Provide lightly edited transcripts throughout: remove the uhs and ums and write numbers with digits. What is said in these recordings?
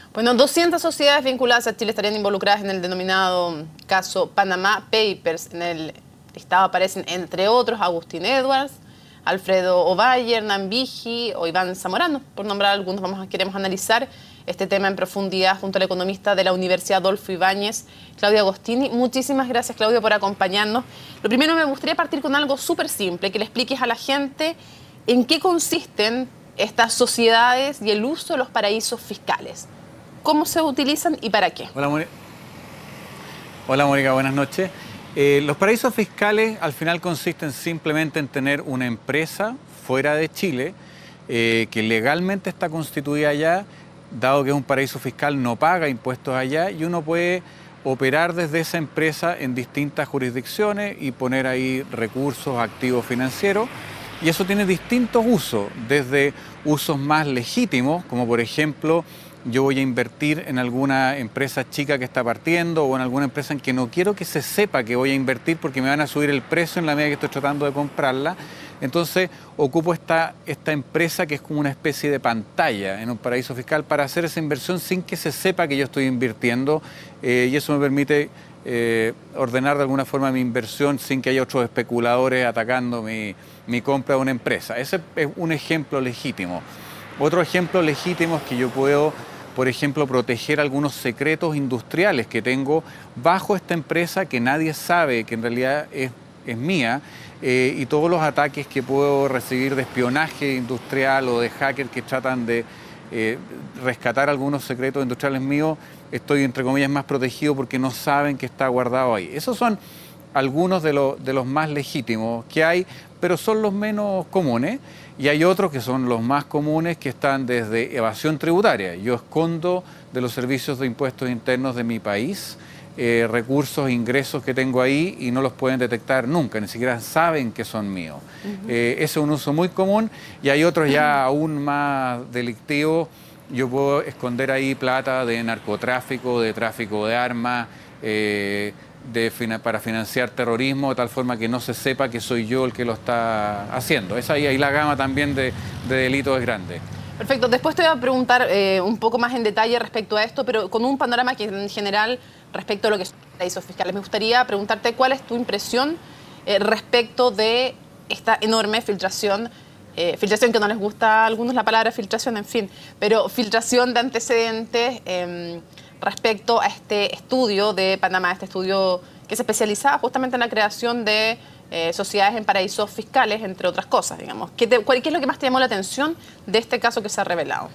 Bueno, 200 sociedades vinculadas a Chile estarían involucradas en el denominado caso Panama Papers. En el listado aparecen, entre otros, Agustín Edwards, Alfredo Ovalle, Hernán Vigi o Iván Zamorano, por nombrar algunos. Queremos analizar este tema en profundidad junto al economista de la Universidad Adolfo Ibáñez, Claudio Agostini. Muchísimas gracias, Claudio, por acompañarnos. Lo primero, me gustaría partir con algo súper simple, que le expliques a la gente en qué consisten estas sociedades y el uso de los paraísos fiscales. ¿Cómo se utilizan y para qué? Hola, Mónica, buenas noches. Los paraísos fiscales al final consisten simplemente en tener una empresa fuera de Chile que legalmente está constituida allá, dado que es un paraíso fiscal no paga impuestos allá y uno puede operar desde esa empresa en distintas jurisdicciones y poner ahí recursos, activos financieros. Y eso tiene distintos usos, desde usos más legítimos, como por ejemplo, yo voy a invertir en alguna empresa chica que está partiendo o en alguna empresa en que no quiero que se sepa que voy a invertir porque me van a subir el precio en la medida que estoy tratando de comprarla. Entonces ocupo esta empresa que es como una especie de pantalla en un paraíso fiscal para hacer esa inversión sin que se sepa que yo estoy invirtiendo y eso me permite ordenar de alguna forma mi inversión sin que haya otros especuladores atacando mi compra de una empresa. Ese es un ejemplo legítimo. Otro ejemplo legítimo es que yo puedo, por ejemplo, proteger algunos secretos industriales que tengo bajo esta empresa que nadie sabe que en realidad es mía y todos los ataques que puedo recibir de espionaje industrial o de hackers que tratan de rescatar algunos secretos industriales míos, estoy entre comillas más protegido porque no saben que está guardado ahí. Esos son algunos de los más legítimos que hay, pero son los menos comunes. Y hay otros que son los más comunes que están desde evasión tributaria. Yo escondo de los servicios de impuestos internos de mi país recursos, ingresos que tengo ahí y no los pueden detectar nunca, ni siquiera saben que son míos. Ese es un uso muy común y hay otros ya aún más delictivos. Yo puedo esconder ahí plata de narcotráfico, de tráfico de armas, para financiar terrorismo, de tal forma que no se sepa que soy yo el que lo está haciendo. Ahí la gama también de delitos es grande. Perfecto. Después te voy a preguntar un poco más en detalle respecto a esto, pero con un panorama que en general respecto a lo que son los paraísos fiscales. Me gustaría preguntarte cuál es tu impresión respecto de esta enorme filtración que no les gusta a algunos la palabra filtración, en fin, pero filtración de antecedentes respecto a este estudio de Panamá, este estudio que se especializaba justamente en la creación de sociedades en paraísos fiscales, entre otras cosas, digamos. ¿Qué es lo que más te llamó la atención de este caso que se ha revelado?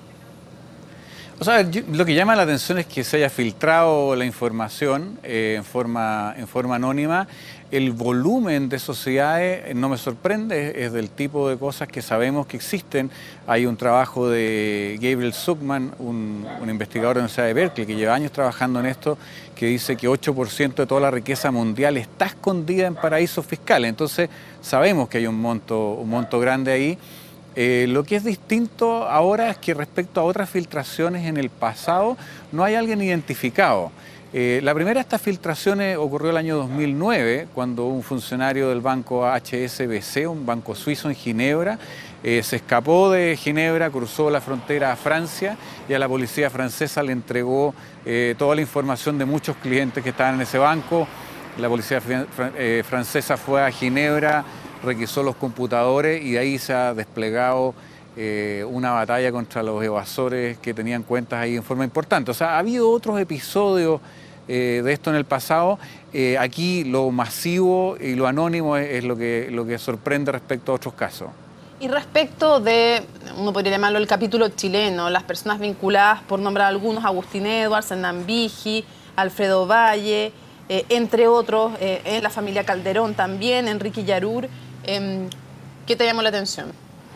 O sea, lo que llama la atención es que se haya filtrado la información en forma anónima. El volumen de sociedades no me sorprende, es del tipo de cosas que sabemos que existen. Hay un trabajo de Gabriel Zucman, un investigador de la Universidad de Berkeley, que lleva años trabajando en esto, que dice que 8% de toda la riqueza mundial está escondida en paraísos fiscales. Entonces, sabemos que hay un monto grande ahí. Lo que es distinto ahora es que respecto a otras filtraciones en el pasado no hay alguien identificado. La primera de estas filtraciones ocurrió el año 2009, cuando un funcionario del banco HSBC, un banco suizo en Ginebra, se escapó de Ginebra, cruzó la frontera a Francia y a la policía francesa le entregó toda la información de muchos clientes que estaban en ese banco. La policía francesa fue a Ginebra, requisó los computadores y de ahí se ha desplegado una batalla contra los evasores que tenían cuentas ahí en forma importante. O sea, ha habido otros episodios de esto en el pasado. Aquí lo masivo y lo anónimo es lo que sorprende respecto a otros casos. Y respecto de, uno podría llamarlo el capítulo chileno, las personas vinculadas, por nombrar algunos, Agustín Edwards, Hernán Vigi, Alfredo Valle, entre otros, en la familia Calderón también, Enrique Yarur, ¿qué te llamó la atención?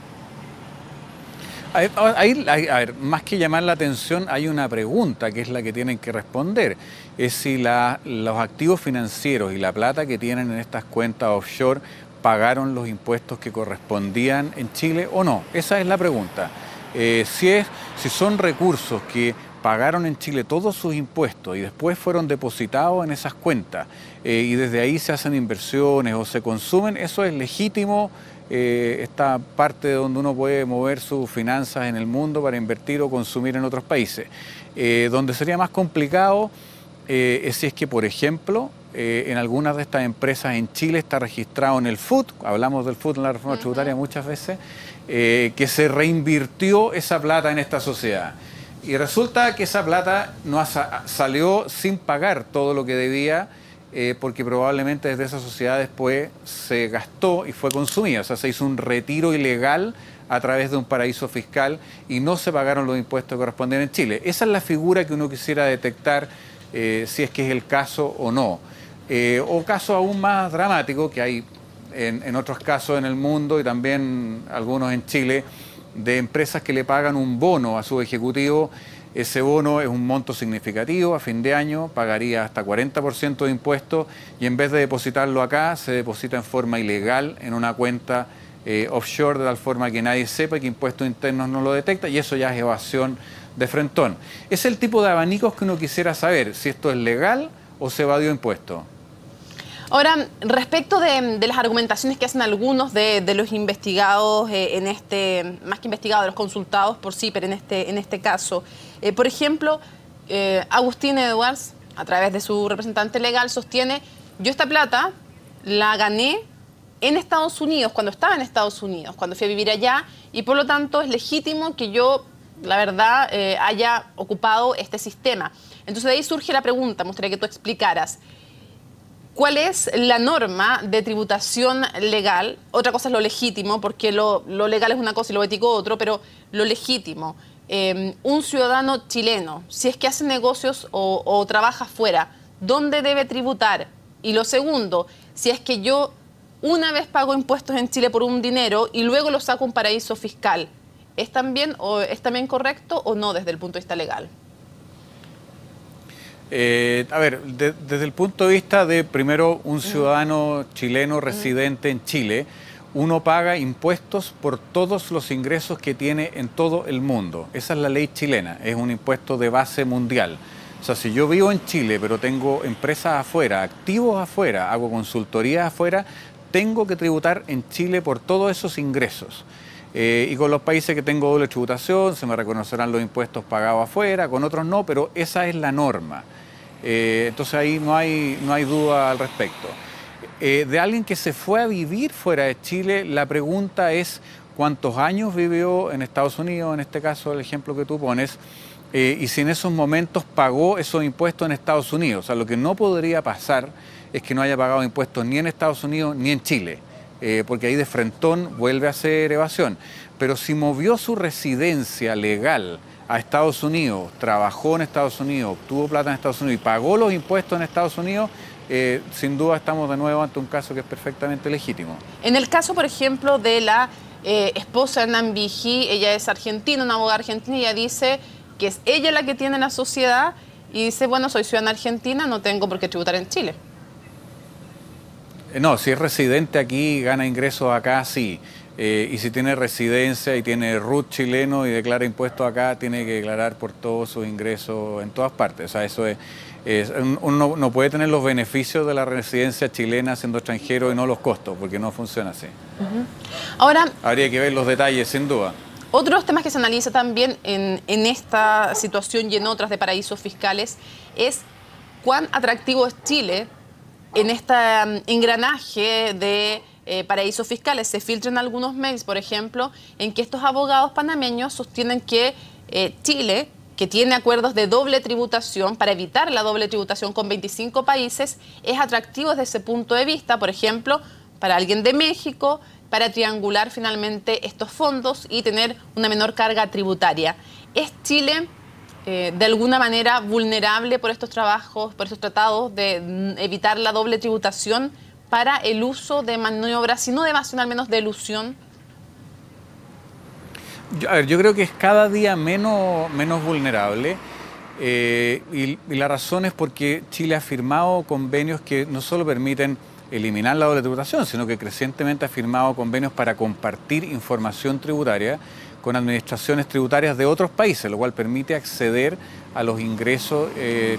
A ver, más que llamar la atención, hay una pregunta que es la que tienen que responder. Es si los activos financieros y la plata que tienen en estas cuentas offshore pagaron los impuestos que correspondían en Chile o no. Esa es la pregunta. Si son recursos que pagaron en Chile todos sus impuestos y después fueron depositados en esas cuentas y desde ahí se hacen inversiones o se consumen, eso es legítimo esta parte donde uno puede mover sus finanzas en el mundo para invertir o consumir en otros países. Donde sería más complicado es si es que, por ejemplo, en algunas de estas empresas en Chile está registrado en el FUT, hablamos del FUT en la reforma tributaria muchas veces, que se reinvirtió esa plata en esta sociedad. Y resulta que esa plata no salió sin pagar todo lo que debía, porque probablemente desde esa sociedad después se gastó y fue consumida. O sea, se hizo un retiro ilegal a través de un paraíso fiscal y no se pagaron los impuestos que corresponden en Chile. Esa es la figura que uno quisiera detectar, si es que es el caso o no. O casos aún más dramáticos que hay en otros casos en el mundo y también algunos en Chile, de empresas que le pagan un bono a su ejecutivo. Ese bono es un monto significativo, a fin de año pagaría hasta 40% de impuestos y en vez de depositarlo acá, se deposita en forma ilegal en una cuenta offshore, de tal forma que nadie sepa, que impuestos internos no lo detecta, y eso ya es evasión de frentón. Es el tipo de abanicos que uno quisiera saber, si esto es legal o se evadió impuestos. Ahora, respecto de las argumentaciones que hacen algunos de los investigados, más que investigados, los consultados por CIPER en este caso, por ejemplo, Agustín Edwards, a través de su representante legal, sostiene: yo esta plata la gané en Estados Unidos, cuando estaba en Estados Unidos, cuando fui a vivir allá, y por lo tanto es legítimo que yo, la verdad, haya ocupado este sistema. Entonces de ahí surge la pregunta, me gustaría que tú explicaras: ¿cuál es la norma de tributación legal? Otra cosa es lo legítimo, porque lo legal es una cosa y lo ético otro, pero lo legítimo. Un ciudadano chileno, si es que hace negocios o trabaja fuera, ¿dónde debe tributar? Y lo segundo, si es que yo una vez pago impuestos en Chile por un dinero y luego lo saco a un paraíso fiscal, ¿es también correcto o no desde el punto de vista legal? A ver, desde el punto de vista de, primero, un ciudadano chileno residente en Chile, uno paga impuestos por todos los ingresos que tiene en todo el mundo. Esa es la ley chilena, es un impuesto de base mundial. O sea, si yo vivo en Chile, pero tengo empresas afuera, activos afuera, hago consultorías afuera, tengo que tributar en Chile por todos esos ingresos. Y con los países que tengo doble tributación, se me reconocerán los impuestos pagados afuera, con otros no, pero esa es la norma. Entonces ahí no hay duda al respecto. De alguien que se fue a vivir fuera de Chile, la pregunta es cuántos años vivió en Estados Unidos, en este caso el ejemplo que tú pones, y si en esos momentos pagó esos impuestos en Estados Unidos. O sea, lo que no podría pasar es que no haya pagado impuestos ni en Estados Unidos ni en Chile, porque ahí de frentón vuelve a ser evasión. Pero si movió su residencia legal a Estados Unidos, trabajó en Estados Unidos, obtuvo plata en Estados Unidos y pagó los impuestos en Estados Unidos, sin duda estamos de nuevo ante un caso que es perfectamente legítimo. En el caso, por ejemplo, de la esposa de Hernán Vigí, ella es argentina, una abogada argentina, y ella dice que es ella la que tiene la sociedad y dice, bueno, soy ciudadana argentina, no tengo por qué tributar en Chile. No, si es residente aquí, gana ingresos acá, sí. Y si tiene residencia y tiene RUT chileno y declara impuestos acá, tiene que declarar por todos sus ingresos en todas partes. O sea, eso uno no puede tener los beneficios de la residencia chilena siendo extranjero y no los costos, porque no funciona así. Ahora, habría que ver los detalles, sin duda. Otros temas que se analiza también en esta situación y en otras de paraísos fiscales es cuán atractivo es Chile en este engranaje de paraísos fiscales. Se filtran algunos mails, por ejemplo, en que estos abogados panameños sostienen que Chile, que tiene acuerdos de doble tributación para evitar la doble tributación con 25 países, es atractivo desde ese punto de vista, por ejemplo, para alguien de México, para triangular finalmente estos fondos y tener una menor carga tributaria. ¿Es Chile de alguna manera vulnerable por estos trabajos, por estos tratados de evitar la doble tributación para el uso de maniobras, si no de evasión, al menos de elusión? Yo creo que es cada día menos vulnerable y la razón es porque Chile ha firmado convenios que no solo permiten eliminar la doble tributación, sino que crecientemente ha firmado convenios para compartir información tributaria con administraciones tributarias de otros países, lo cual permite acceder a los ingresos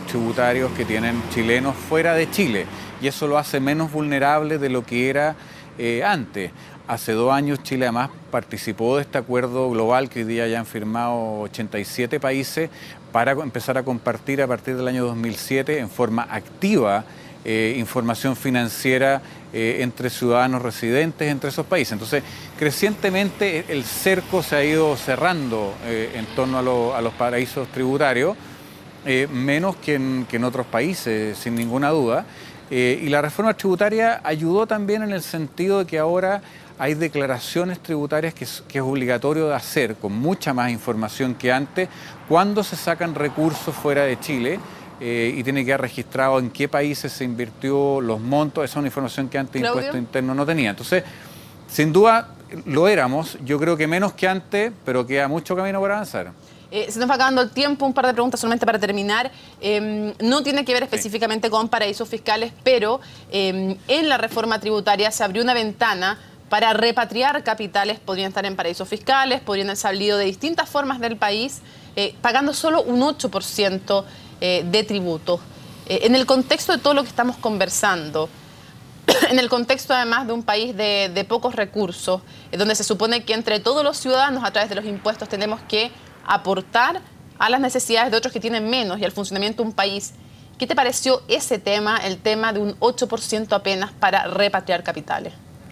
tributarios que tienen chilenos fuera de Chile. Y eso lo hace menos vulnerable de lo que era antes. Hace 2 años Chile además participó de este acuerdo global que hoy día ya han firmado 87 países para empezar a compartir a partir del año 2007 en forma activa información financiera entre ciudadanos residentes entre esos países. Entonces, crecientemente el cerco se ha ido cerrando en torno a los paraísos tributarios, menos que en otros países, sin ninguna duda. Y la reforma tributaria ayudó también en el sentido de que ahora hay declaraciones tributarias que es obligatorio de hacer, con mucha más información que antes, cuando se sacan recursos fuera de Chile. Y tiene que quedar registrado en qué países se invirtió, los montos. Esa es una información que antes Impuesto Interno no tenía. Entonces, sin duda lo éramos, yo creo que menos que antes, pero queda mucho camino por avanzar. Se nos va acabando el tiempo, un par de preguntas solamente para terminar. No tiene que ver específicamente con paraísos fiscales, pero en la reforma tributaria se abrió una ventana para repatriar capitales. Podrían estar en paraísos fiscales, podrían haber salido de distintas formas del país, pagando solo un 8% de tributos. En el contexto de todo lo que estamos conversando, en el contexto además de un país de pocos recursos, donde se supone que entre todos los ciudadanos a través de los impuestos tenemos que aportar a las necesidades de otros que tienen menos y al funcionamiento de un país, ¿qué te pareció ese tema, el tema de un 8% apenas para repatriar capitales?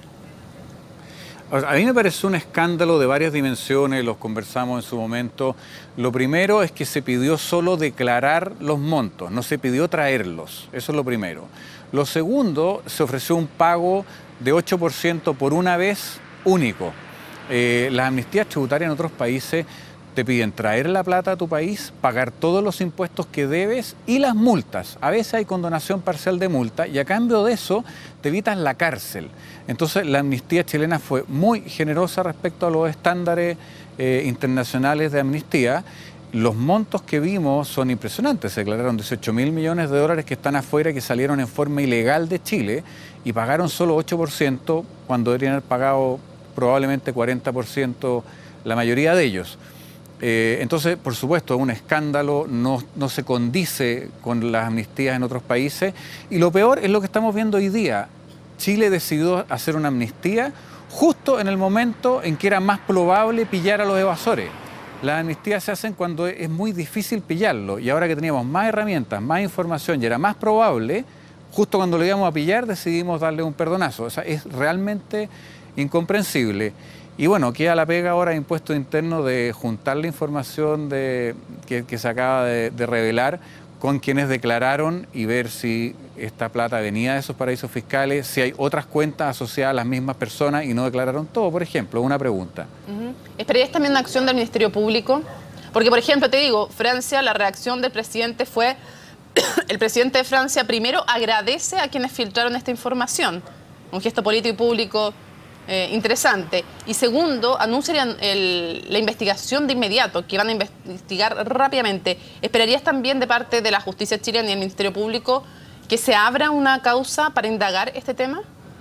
A mí me pareció un escándalo de varias dimensiones, los conversamos en su momento. Lo primero es que se pidió solo declarar los montos, no se pidió traerlos, eso es lo primero. Lo segundo, se ofreció un pago de 8% por una vez único. Las amnistías tributarias en otros países te piden traer la plata a tu país, pagar todos los impuestos que debes y las multas. A veces hay condonación parcial de multa y a cambio de eso te evitas la cárcel. Entonces la amnistía chilena fue muy generosa respecto a los estándares internacionales de amnistía. Los montos que vimos son impresionantes. Se declararon 18.000 millones de dólares que están afuera, que salieron en forma ilegal de Chile y pagaron solo 8% cuando deberían haber pagado probablemente 40% la mayoría de ellos. Entonces, por supuesto, es un escándalo, no se condice con las amnistías en otros países. Y lo peor es lo que estamos viendo hoy día. Chile decidió hacer una amnistía justo en el momento en que era más probable pillar a los evasores. Las amnistías se hacen cuando es muy difícil pillarlo. Y ahora que teníamos más herramientas, más información y era más probable, justo cuando lo íbamos a pillar decidimos darle un perdonazo. O sea, es realmente incomprensible. Y bueno, queda la pega ahora de Impuesto Interno de juntar la información que se acaba de revelar con quienes declararon y ver si esta plata venía de esos paraísos fiscales, si hay otras cuentas asociadas a las mismas personas y no declararon todo, por ejemplo, una pregunta. ¿Esperarías también una acción del Ministerio Público? Porque, por ejemplo, te digo, Francia, la reacción del presidente fue, el presidente de Francia primero agradece a quienes filtraron esta información, un gesto político y público interesante. Y segundo, anunciarían la investigación de inmediato, que van a investigar rápidamente. ¿Esperarías también de parte de la justicia chilena y el Ministerio Público que se abra una causa para indagar este tema?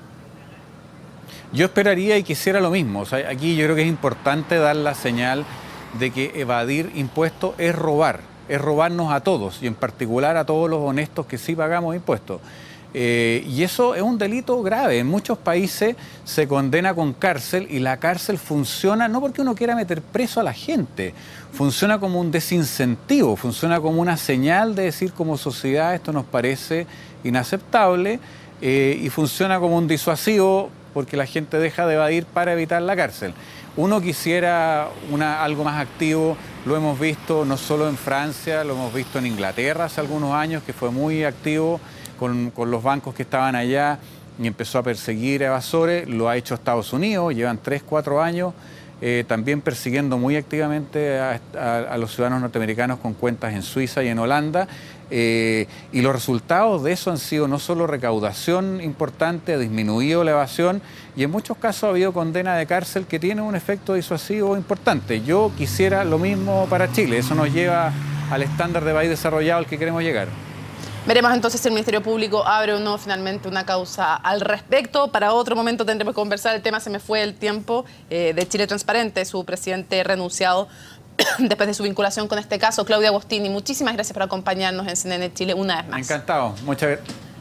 Yo esperaría y quisiera lo mismo. O sea, aquí yo creo que es importante dar la señal de que evadir impuestos es robarnos a todos y en particular a todos los honestos que sí pagamos impuestos. Y eso es un delito grave. En muchos países se condena con cárcel y la cárcel funciona no porque uno quiera meter preso a la gente, funciona como un desincentivo, funciona como una señal de decir como sociedad esto nos parece inaceptable y funciona como un disuasivo porque la gente deja de evadir para evitar la cárcel. Uno quisiera algo más activo, lo hemos visto no solo en Francia, lo hemos visto en Inglaterra hace algunos años que fue muy activo con los bancos que estaban allá y empezó a perseguir evasores, lo ha hecho Estados Unidos, llevan 3, 4 años también persiguiendo muy activamente a los ciudadanos norteamericanos con cuentas en Suiza y en Holanda y los resultados de eso han sido no solo recaudación importante, ha disminuido la evasión y en muchos casos ha habido condena de cárcel que tiene un efecto disuasivo importante. Yo quisiera lo mismo para Chile, eso nos lleva al estándar de país desarrollado al que queremos llegar. Veremos entonces si el Ministerio Público abre o no finalmente una causa al respecto. Para otro momento tendremos que conversar el tema, se me fue el tiempo, de Chile Transparente, su presidente renunciado después de su vinculación con este caso. Claudio Agostini, muchísimas gracias por acompañarnos en CNN Chile una vez más. Encantado, muchas gracias.